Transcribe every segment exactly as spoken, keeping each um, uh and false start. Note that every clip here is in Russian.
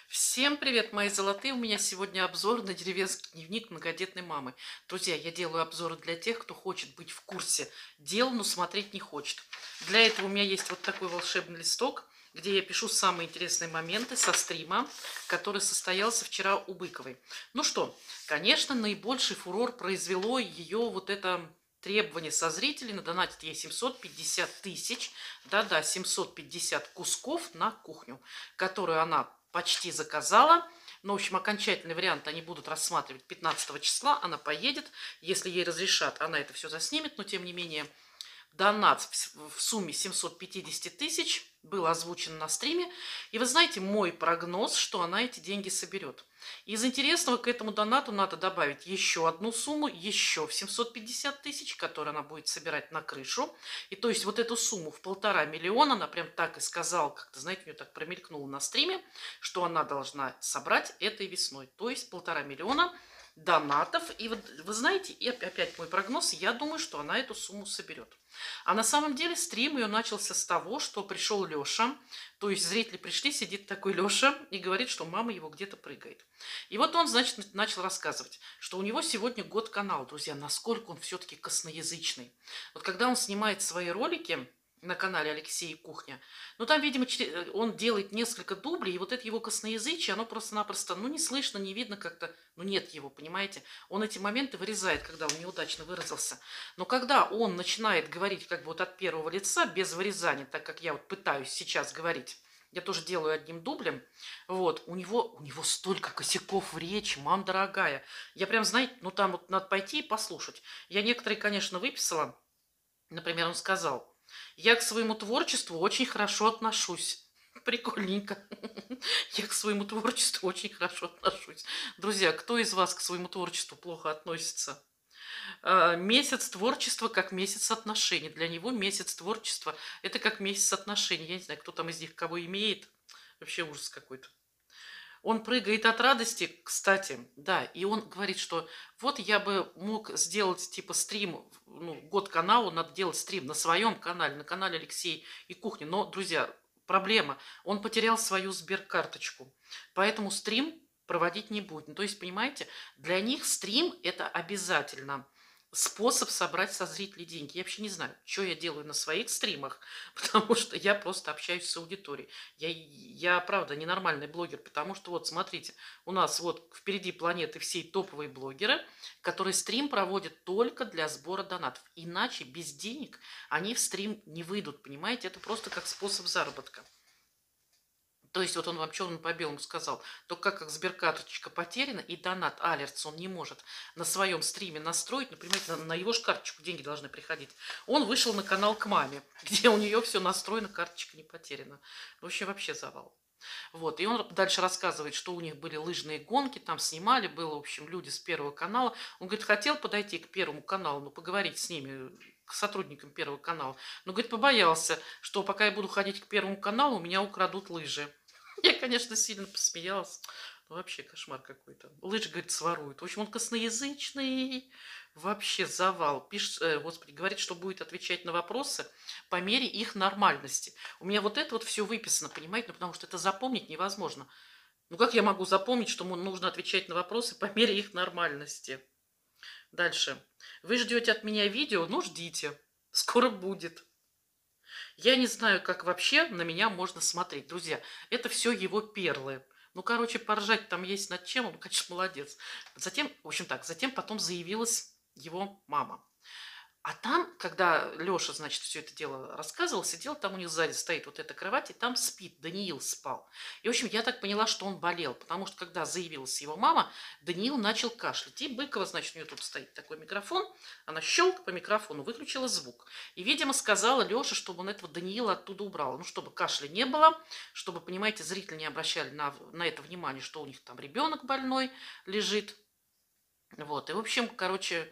Всем привет, мои золотые! У меня сегодня обзор на деревенский дневник многодетной мамы. Друзья, я делаю обзоры для тех, кто хочет быть в курсе дел, но смотреть не хочет. Для этого у меня есть вот такой волшебный листок, где я пишу самые интересные моменты со стрима, который состоялся вчера у Быковой. Ну что, конечно, наибольший фурор произвело ее вот это требование со зрителей надонатить ей семьсот пятьдесят тысяч, да-да, семьсот пятьдесят кусков на кухню, которую она почти заказала. Но, в общем, окончательный вариант они будут рассматривать пятнадцатого числа. Она поедет. Если ей разрешат, она это все заснимет. Но, тем не менее, донат в сумме семьсот пятьдесят тысяч был озвучен на стриме. И вы знаете, мой прогноз, что она эти деньги соберет. Из интересного к этому донату надо добавить еще одну сумму, еще в семьсот пятьдесят тысяч, которую она будет собирать на крышу. И то есть вот эту сумму в полтора миллиона, она прям так и сказала, как-то, знаете, у нее так промелькнуло на стриме, что она должна собрать этой весной. То есть полтора миллиона донатов. И вот вы знаете, и опять мой прогноз, я думаю, что она эту сумму соберет. А на самом деле стрим ее начался с того, что пришел Леша, то есть зрители пришли, сидит такой Леша и говорит, что мама его где-то прыгает. И вот он, значит, начал рассказывать, что у него сегодня год канал, друзья, насколько он все-таки косноязычный. Вот когда он снимает свои ролики на канале Алексей Кухня, ну там, видимо, он делает несколько дублей, и вот это его косноязычие, оно просто-напросто, ну не слышно, не видно как-то, ну нет его, понимаете? Он эти моменты вырезает, когда он неудачно выразился. Но когда он начинает говорить как бы вот от первого лица, без вырезания, так как я вот пытаюсь сейчас говорить, я тоже делаю одним дублем, вот, у него, у него столько косяков в речи, мам дорогая. Я прям, знаете, ну там вот надо пойти и послушать. Я некоторые, конечно, выписала. Например, он сказал: я к своему творчеству очень хорошо отношусь. Прикольненько. Я к своему творчеству очень хорошо отношусь. Друзья, кто из вас к своему творчеству плохо относится? А, Месяц творчества как месяц отношений. Для него месяц творчества – это как месяц отношений. Я не знаю, кто там из них кого имеет. Вообще ужас какой-то. Он прыгает от радости, кстати, да, и он говорит, что вот я бы мог сделать типа стрим, ну, год каналу, надо делать стрим на своем канале, на канале Алексей и Кухня. Но, друзья, проблема, он потерял свою сберкарточку, поэтому стрим проводить не будет. Ну, то есть, понимаете, для них стрим это обязательно способ собрать со зрителей деньги. Я вообще не знаю, что я делаю на своих стримах, потому что я просто общаюсь с аудиторией. Я, я правда, ненормальный блогер, потому что вот, смотрите, у нас вот впереди планеты всей топовые блогеры, которые стрим проводят только для сбора донатов. Иначе без денег они в стрим не выйдут, понимаете? Это просто как способ заработка. То есть вот он вам черным по белому сказал, только как сберкарточка потеряна и донат алертс он не может на своем стриме настроить, например, на, на его же карточку деньги должны приходить. Он вышел на канал к маме, где у нее все настроено, карточка не потеряна. В общем, вообще завал. Вот, и он дальше рассказывает, что у них были лыжные гонки, там снимали, было, в общем, люди с Первого канала. Он говорит, хотел подойти к Первому каналу, ну, поговорить с ними, к сотрудникам Первого канала. Но, говорит, побоялся, что пока я буду ходить к Первому каналу, у меня украдут лыжи. Я, конечно, сильно посмеялась. Ну, вообще кошмар какой-то. Лыжи, говорит, своруют. В общем, он косноязычный. Вообще завал. Пишет, э, господи, говорит, что будет отвечать на вопросы по мере их нормальности. У меня вот это вот все выписано, понимаете? Ну, потому что это запомнить невозможно. Ну, как я могу запомнить, что нужно отвечать на вопросы по мере их нормальности? Дальше. Вы ждете от меня видео? Ну, ждите. Скоро будет. Я не знаю, как вообще на меня можно смотреть. Друзья, это все его перлы. Ну, короче, поржать там есть над чем, он, конечно, молодец. Затем, в общем так, затем потом заявилась его мама. А там, когда Леша, значит, все это дело рассказывал, сидел, там у них сзади стоит вот эта кровать, и там спит, Даниил спал. И, в общем, я так поняла, что он болел, потому что, когда заявилась его мама, Даниил начал кашлять. И Быкова, значит, у нее тут стоит такой микрофон, она щелк по микрофону, выключила звук. И, видимо, сказала Леша, чтобы он этого Даниила оттуда убрал. Ну, чтобы кашля не было, чтобы, понимаете, зрители не обращали на, на это внимание, что у них там ребенок больной лежит. Вот, и, в общем, короче...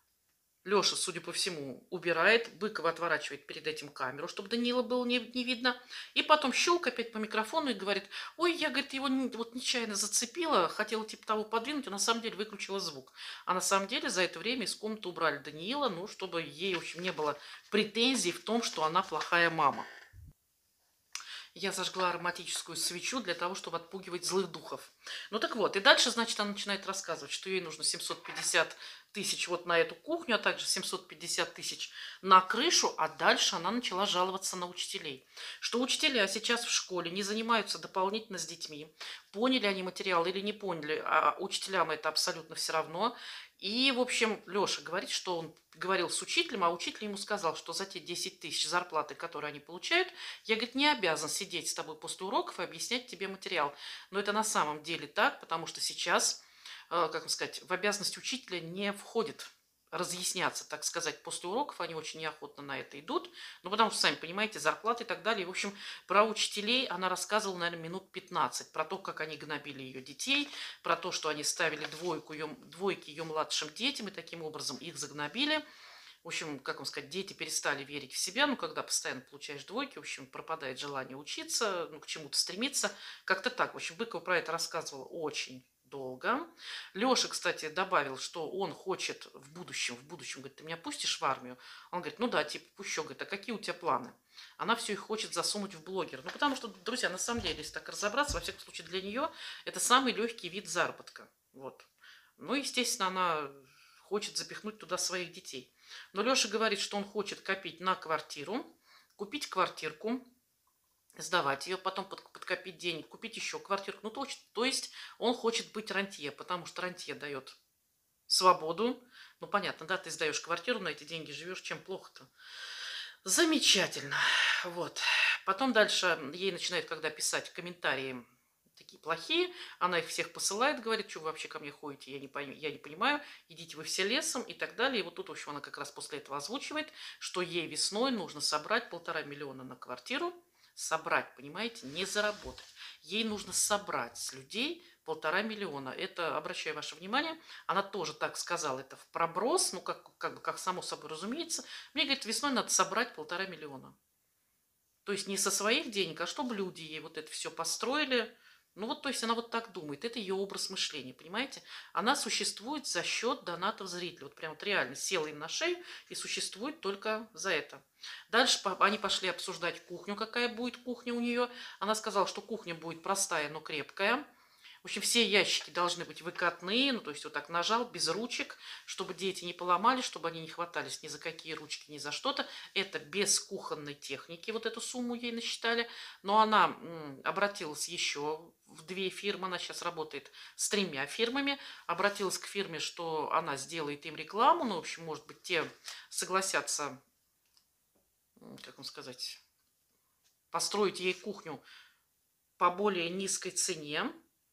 Леша, судя по всему, убирает, Быкова отворачивает перед этим камеру, чтобы Данила было не, не видно. И потом щелк опять по микрофону и говорит, ой, я, говорит, его вот нечаянно зацепила, хотела типа того подвинуть, а на самом деле выключила звук. А на самом деле за это время из комнаты убрали Даниила, ну, чтобы ей, в общем, не было претензий в том, что она плохая мама. Я зажгла ароматическую свечу для того, чтобы отпугивать злых духов. Ну так вот, и дальше, значит, она начинает рассказывать, что ей нужно семьсот пятьдесят тысяч вот на эту кухню, а также семьсот пятьдесят тысяч на крышу, а дальше она начала жаловаться на учителей. Что учителя сейчас в школе не занимаются дополнительно с детьми. Поняли они материал или не поняли, а учителям это абсолютно все равно. И, в общем, Леша говорит, что он говорил с учителем, а учитель ему сказал, что за те десять тысяч зарплаты, которые они получают, я, говорит, не обязан сидеть с тобой после уроков и объяснять тебе материал. Но это на самом деле так, потому что сейчас, э, как сказать, в обязанность учителя не входит разъясняться, так сказать, после уроков. Они очень неохотно на это идут. Ну, потому что, сами понимаете, зарплаты и так далее. В общем, про учителей она рассказывала, наверное, минут пятнадцать. Про то, как они гнобили ее детей, про то, что они ставили двойку, ее, двойки ее младшим детям, и таким образом их загнобили. В общем, как вам сказать, дети перестали верить в себя, ну, когда постоянно получаешь двойки, в общем, пропадает желание учиться, ну, к чему-то стремиться. Как-то так. В общем, Быкова про это рассказывала очень долго. Леша, кстати, добавил, что он хочет в будущем, в будущем, говорит, ты меня пустишь в армию? Он говорит, ну да, типа, пущу. Говорит, а какие у тебя планы? Она все их хочет засунуть в блогер. Ну, потому что, друзья, на самом деле, если так разобраться, во всяком случае, для нее это самый легкий вид заработка. Вот. Ну, естественно, она хочет запихнуть туда своих детей. Но Леша говорит, что он хочет копить на квартиру, купить квартирку, сдавать ее, потом подкопить денег, купить еще квартирку. Ну, то, то есть он хочет быть рантье, потому что рантье дает свободу. Ну, понятно, да, ты сдаешь квартиру, на эти деньги живешь, чем плохо-то. Замечательно. Вот. Потом дальше ей начинают, когда писать комментарии такие плохие, она их всех посылает, говорит, что вы вообще ко мне ходите, я не, пойм, я не понимаю, идите вы все лесом и так далее. И вот тут, в общем, она как раз после этого озвучивает, что ей весной нужно собрать полтора миллиона на квартиру, собрать, понимаете, не заработать. Ей нужно собрать с людей полтора миллиона. Это, обращаю ваше внимание, она тоже так сказала, это в проброс, ну, как, как бы, как само собой разумеется. Мне, говорит, весной надо собрать полтора миллиона. То есть не со своих денег, а чтобы люди ей вот это все построили. Ну вот, то есть она вот так думает. Это ее образ мышления, понимаете? Она существует за счет донатов зрителей. Вот прям вот реально села им на шею и существует только за это. Дальше они пошли обсуждать кухню, какая будет кухня у нее. Она сказала, что кухня будет простая, но крепкая. В общем, все ящики должны быть выкатные, ну, то есть вот так нажал, без ручек, чтобы дети не поломали, чтобы они не хватались ни за какие ручки, ни за что-то. Это без кухонной техники, вот эту сумму ей насчитали. Но она м, обратилась еще в две фирмы, она сейчас работает с тремя фирмами. Обратилась к фирме, что она сделает им рекламу, ну, в общем, может быть, те согласятся, как вам сказать, построить ей кухню по более низкой цене.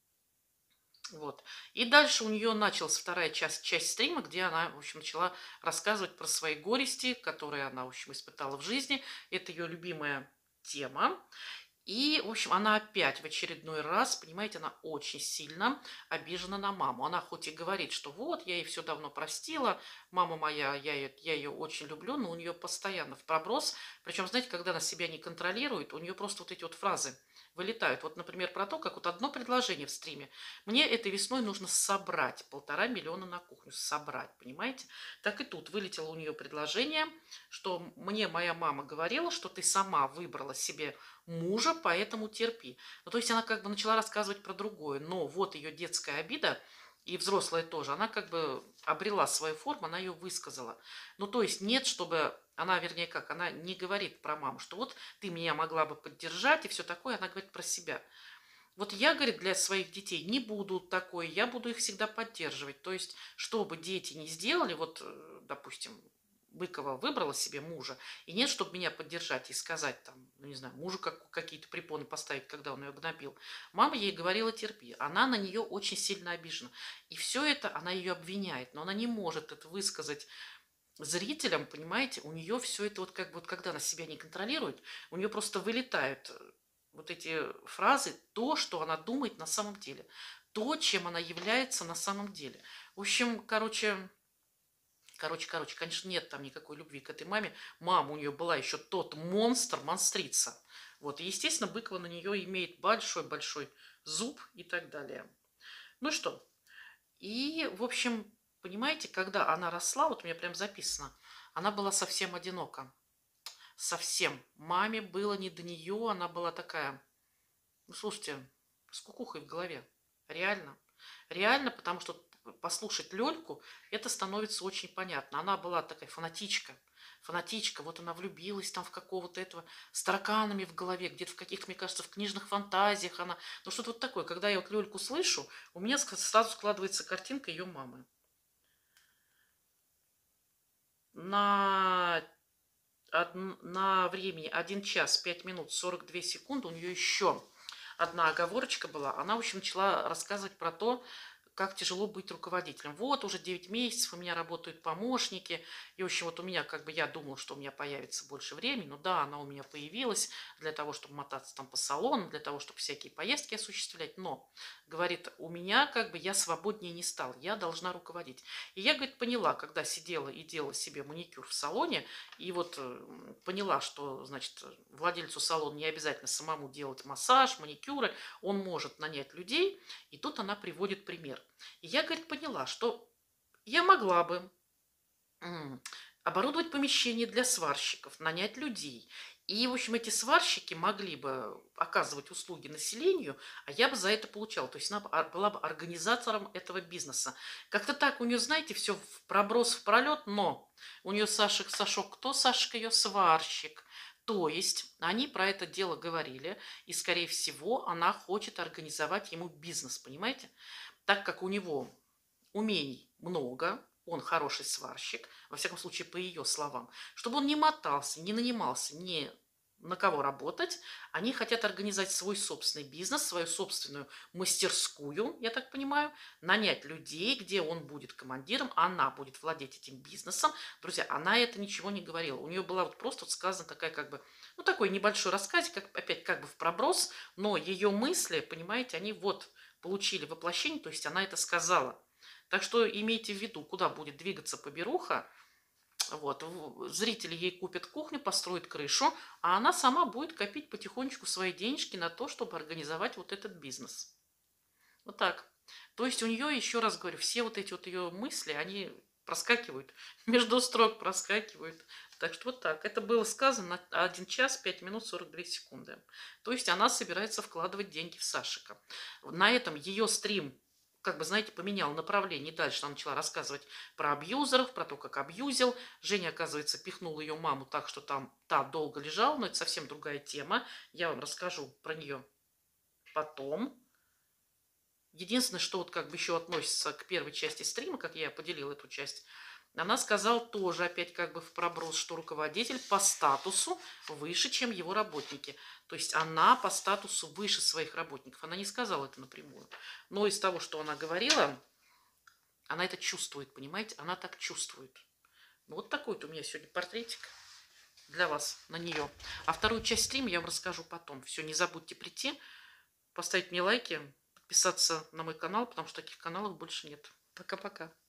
Вот. И дальше у нее началась вторая часть, часть стрима, где она, в общем, начала рассказывать про свои горести, которые она, в общем, испытала в жизни. Это ее любимая тема. И, в общем, она опять в очередной раз, понимаете, она очень сильно обижена на маму. Она хоть и говорит, что вот, я ей все давно простила, мама моя, я ее, я ее очень люблю, но у нее постоянно в проброс. Причем, знаете, когда она себя не контролирует, у нее просто вот эти вот фразы вылетают. Вот, например, про то, как вот одно предложение в стриме. Мне этой весной нужно собрать полтора миллиона на кухню. Собрать, понимаете? Так и тут вылетело у нее предложение, что мне моя мама говорила, что ты сама выбрала себе мужа, поэтому терпи. Ну, то есть она как бы начала рассказывать про другое. Но вот ее детская обида, и взрослая тоже, она как бы обрела свою форму, она ее высказала. Ну, то есть нет, чтобы она, вернее, как, она не говорит про маму, что вот ты меня могла бы поддержать и все такое, она говорит про себя. Вот я, говорит, для своих детей не буду такой, я буду их всегда поддерживать. То есть, что бы дети не сделали, вот, допустим, Быкова выбрала себе мужа, и нет, чтобы меня поддержать и сказать, там, ну, не знаю, мужу как, какие-то препоны поставить, когда он ее гнобил. Мама ей говорила, терпи. Она на нее очень сильно обижена. И все это она ее обвиняет, но она не может это высказать зрителям, понимаете, у нее все это вот как бы, вот когда она себя не контролирует, у нее просто вылетают вот эти фразы, то, что она думает на самом деле, то, чем она является на самом деле. В общем, короче, короче, короче, конечно, нет там никакой любви к этой маме. Мама у нее была еще тот монстр, монстрица. Вот, и, естественно, Быкова на нее имеет большой-большой зуб и так далее. Ну что, и, в общем, понимаете, когда она росла, вот у меня прям записано, она была совсем одинока. Совсем. Маме было не до нее, она была такая, ну, слушайте, с кукухой в голове. Реально. Реально, потому что послушать Лёльку, это становится очень понятно. Она была такая фанатичка. Фанатичка, вот она влюбилась там в какого-то этого с тараканами в голове, где-то в каких-то, мне кажется, в книжных фантазиях она. Ну, что-то вот такое. Когда я вот Лёльку слышу, у меня сразу складывается картинка ее мамы. На, од- на времени один час пять минут сорок две секунды у нее еще одна оговорочка была. Она, в общем, начала рассказывать про то, как тяжело быть руководителем. Вот уже девять месяцев у меня работают помощники. И, в общем, вот у меня, как бы, я думала, что у меня появится больше времени. Ну да, она у меня появилась для того, чтобы мотаться там по салонам, для того, чтобы всякие поездки осуществлять. Но, говорит, у меня, как бы, я свободнее не стала. Я должна руководить. И я, говорит, поняла, когда сидела и делала себе маникюр в салоне, и вот э, поняла, что, значит, владельцу салона не обязательно самому делать массаж, маникюры, он может нанять людей, и тут она приводит пример. И я, говорит, поняла, что я могла бы м, оборудовать помещение для сварщиков, нанять людей. И, в общем, эти сварщики могли бы оказывать услуги населению, а я бы за это получала. То есть она была бы организатором этого бизнеса. Как-то так у нее, знаете, все в проброс, в пролет, но у нее Сашек, Сашок, кто Сашка ее сварщик. То есть они про это дело говорили, и, скорее всего, она хочет организовать ему бизнес, понимаете? Так как у него умений много, он хороший сварщик, во всяком случае, по ее словам, чтобы он не мотался, не нанимался ни на кого работать, они хотят организовать свой собственный бизнес, свою собственную мастерскую, я так понимаю, нанять людей, где он будет командиром, она будет владеть этим бизнесом. Друзья, она это ничего не говорила. У нее была вот просто вот сказана такая как бы, ну такой небольшой рассказ, как, опять как бы в проброс, но ее мысли, понимаете, они вот получили воплощение, то есть она это сказала. Так что имейте в виду, куда будет двигаться поберуха. Вот, зрители ей купят кухню, построят крышу, а она сама будет копить потихонечку свои денежки на то, чтобы организовать вот этот бизнес. Вот так. То есть у нее, еще раз говорю, все вот эти вот ее мысли, они проскакивают, между строк проскакивают. Так что вот так. Это было сказано на один час пять минут сорок две секунды. То есть она собирается вкладывать деньги в Сашика. На этом ее стрим, как бы, знаете, поменял направление. И дальше она начала рассказывать про абьюзеров, про то, как абьюзил. Женя, оказывается, пихнул ее маму так, что там та долго лежала, но это совсем другая тема. Я вам расскажу про нее потом. Единственное, что вот как бы еще относится к первой части стрима, как я поделила эту часть, она сказала тоже опять как бы в проброс, что руководитель по статусу выше, чем его работники. То есть она по статусу выше своих работников. Она не сказала это напрямую. Но из того, что она говорила, она это чувствует, понимаете? Она так чувствует. Ну, вот такой вот у меня сегодня портретик для вас на нее. А вторую часть стрима я вам расскажу потом. Все, не забудьте прийти, поставить мне лайки, подписаться на мой канал, потому что таких каналов больше нет. Пока-пока.